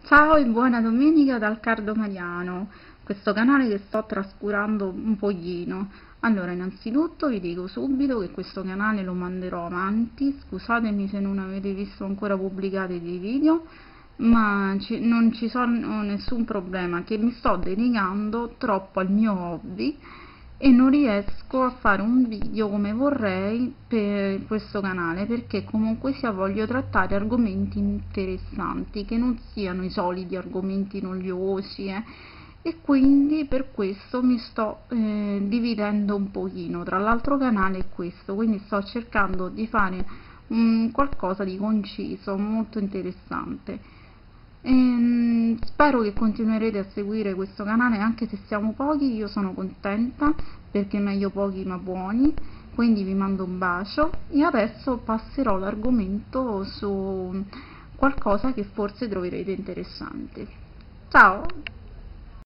Ciao e buona domenica dal Cardo Mariano, questo canale che sto trascurando un pochino. Allora, innanzitutto vi dico subito che questo canale lo manderò avanti, scusatemi se non avete visto ancora pubblicati dei video, ma non ci sono nessun problema, che mi sto dedicando troppo al mio hobby e non riesco a fare un video come vorrei per questo canale, perché comunque sia voglio trattare argomenti interessanti che non siano i soliti argomenti noiosi, e quindi per questo mi sto dividendo un pochino tra l'altro canale e questo, quindi sto cercando di fare qualcosa di conciso, molto interessante. Spero che continuerete a seguire questo canale anche se siamo pochi, io sono contenta perché meglio pochi ma buoni, quindi vi mando un bacio e adesso passerò l'argomento su qualcosa che forse troverete interessante. Ciao!